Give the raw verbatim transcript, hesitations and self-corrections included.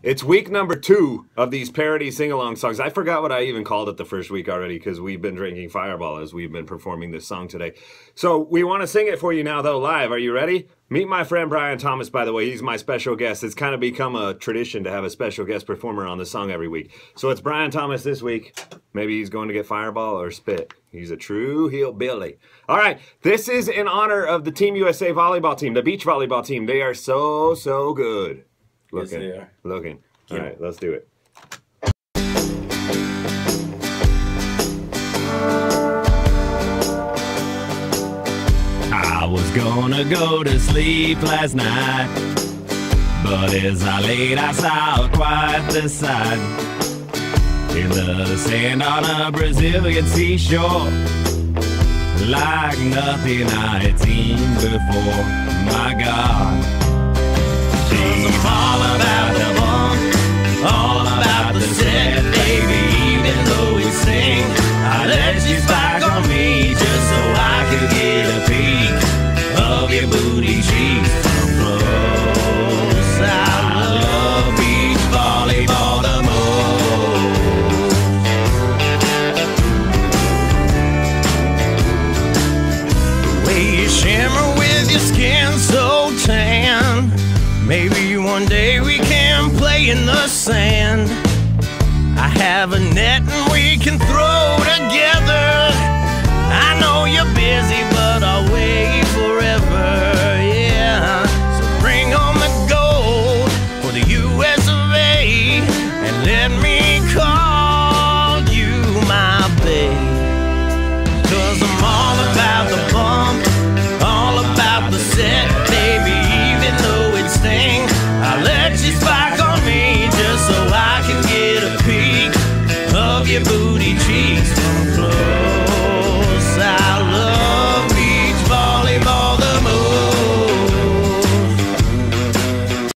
It's week number two of these parody sing-along songs. I forgot what I even called it the first week already because we've been drinking Fireball as we've been performing this song today. So we want to sing it for you now, though, live. Are you ready? Meet my friend Brian Thomas, by the way. He's my special guest. It's kind of become a tradition to have a special guest performer on the song every week. So it's Brian Thomas this week. Maybe he's going to get Fireball or spit. He's a true hillbilly. All right, this is in honor of the Team U S A volleyball team, the beach volleyball team. They are so, so good. Looking, yes, they are. Looking. All right, let's do it. I was gonna go to sleep last night, but as I laid, I saw quite the sight. In the sand on a Brazilian seashore, like nothing I had seen before. My God, she's all about the bump, all about the set, baby. Even though we sing, I let you spike on me just so I could get a peek of your booty cheeks from close. I love beach volleyball the most. The way you shimmer with your skin so tan, maybe one day we can play in the sand. I have a net and we can throw together. I know you're busy, but I'll wait forever, yeah. So bring on the gold for the U S of A, and let me call you my babe. Cause I'm all about the bump, all about the set, baby. Even though it stings, I let you spike on me just so I can get a peek of your booty cheeks.